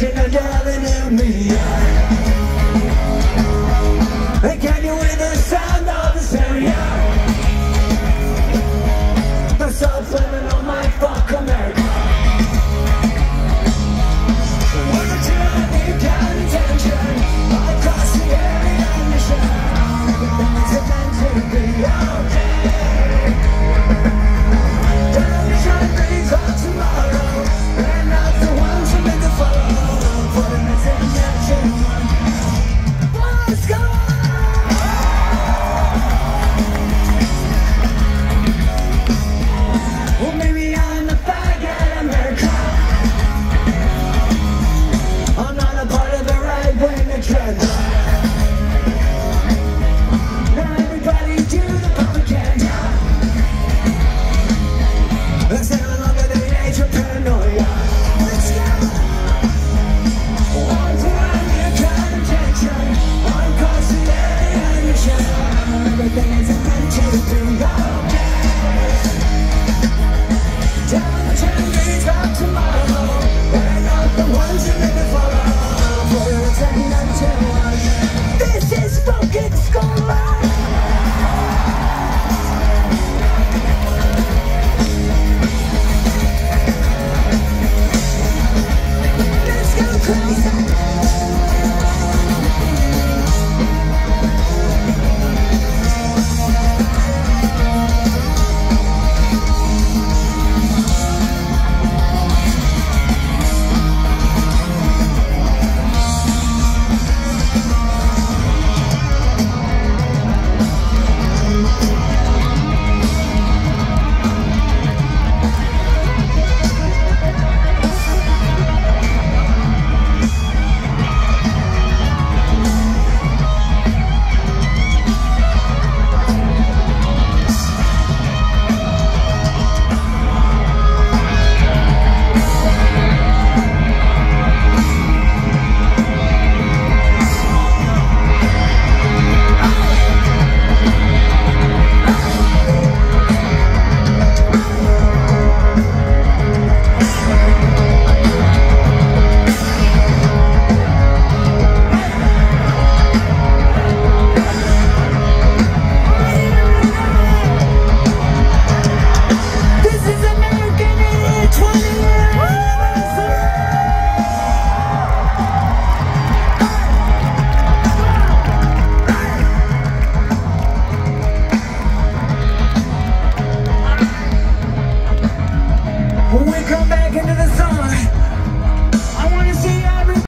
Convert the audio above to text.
attention and yelling at me. Hey, can you hear the sound of the stereo? The soul's living on my fuck America. Wanna try deep down attention across the area and the show. Everything's meant to be okay. Don't try to breathe on tomorrow. We're not the ones who make the follow. For the next connection. What's going on? Well, maybe I'm the faggot America. I'm not a part of the right-wing agenda. Now everybody do the propaganda. Let's say no longer the age of paranoia. Let's go! On to our new kind of tension. On course the alienation. Everything is meant to be okay. Tell the change back tomorrow. We're not the ones who make it follow. For it's a until one. This is fucking school life. Let's go crazy.